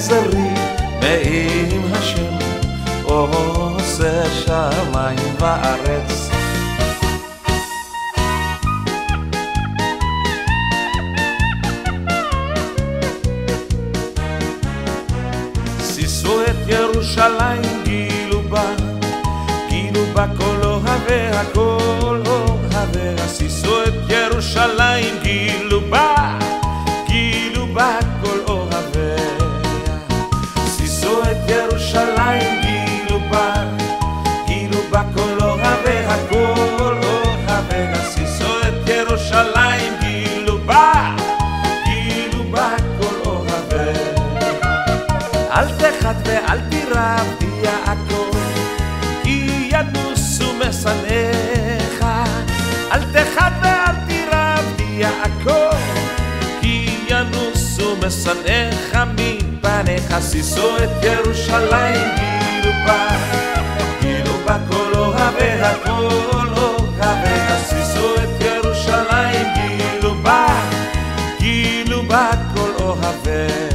עזרי מעם השם עושה שמיים וארץ. שישו את ירושלים גילו בה כל אוהביה כל אוהביה. שישו את ירושלים גילו בה כל אוהביה. שישו את ירושלים גילו בה כל אוהביה כל אוהביה. שישו את ירושלים גילו בה כל אוהביה. אל תחת ואל תירב יעקב כי ינוסו משנאיך. אל תחת ואל תירב יעקב כי ינוסו משנאיך מפניך. שישו את ירושלים גילו בה כל אוהביה כל אוהביה. שישו את ירושלים גילו בה כל אוהביה.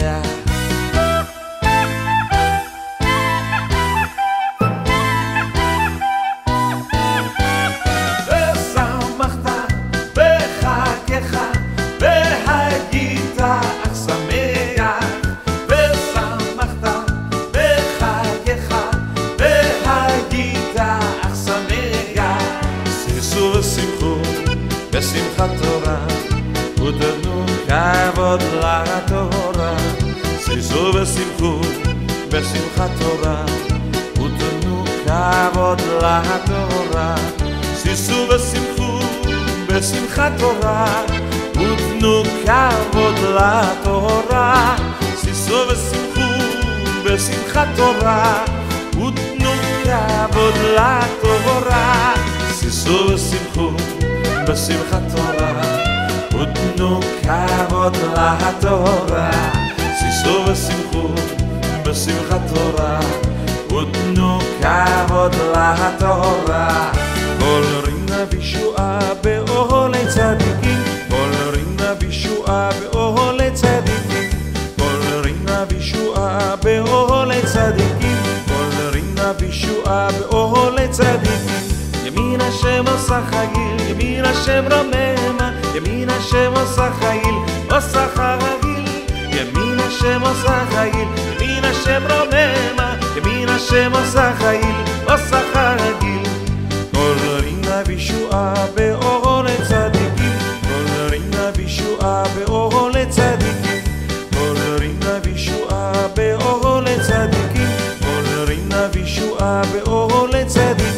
בשמחת תורה ותנו כבוד לתורה. שישו ושמחו בשמחת תורה ותנו כבוד לתורה. שישו ושמחו בשמחת תורה ותנו כבוד לתורה. שישו ושמחו בשמחת תורה ותנו כבוד לתורה. שישו ושמחו בשמחת תורה ותנו כבוד לתורה. שישו ושמחו בשמחת תורה ותנו כבוד לתורה. כל רינה בישועה באוהלי צדיקים. כל רינה בישועה באוהלי צדיקים. כל רינה בישועה באוהלי צדיקים. כל רינה בישועה באוהלי צדיקים. ימין השם עושה חיל, ימין השם רוממה, ימין השם עושה חיל, עושה חרגיל. ימין השם עושה חיל, ימין השם רוממה, ימין השם עושה חיל, עושה חרגיל. כל רינה בישועה באוהלי צדיקים. כל רינה בישועה באוהלי צדיקים. כל רינה בישועה באוהלי צדיקים. כל רינה בישועה באוהלי צדיקים.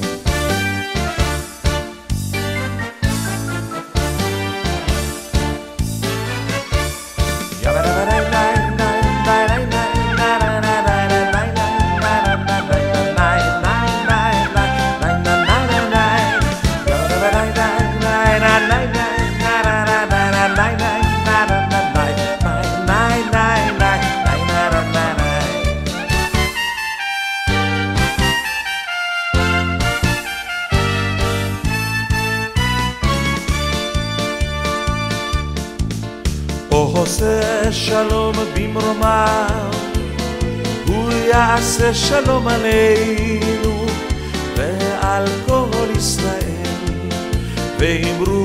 עושה שלום במרומיו הוא יעשה שלום עלינו ועל כל ישראל ואמרו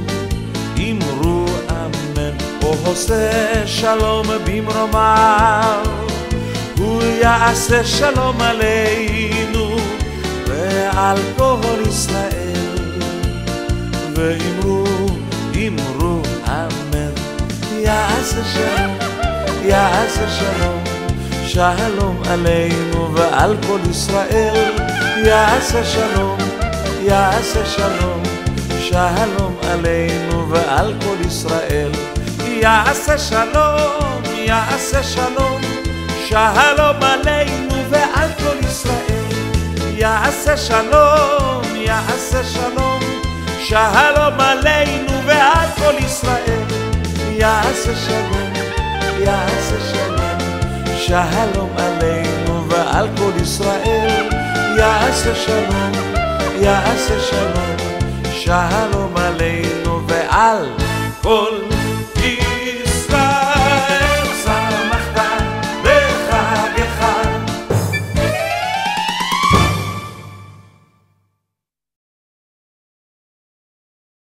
אמן. הוא עושה שלום במרומיו הוא יעשה שלום עלינו ועל כל ישראל ואמרו אמן. יעשה שלום, יעשה שלום, שלום עלינו ועל כל ישראל. יעשה שלום, יעשה שלום, שלום עלינו ועל כל ישראל. יעשה שלום, יעשה שלום, שלום עלינו ועל כל ישראל. יעשה שלום, יעשה שלום, שלום עלינו ועל כל ישראל. יעשה שלום, יעשה שלום, שלום עלינו ועל כל ישראל. יעשה שלום, יעשה שלום, שלום עלינו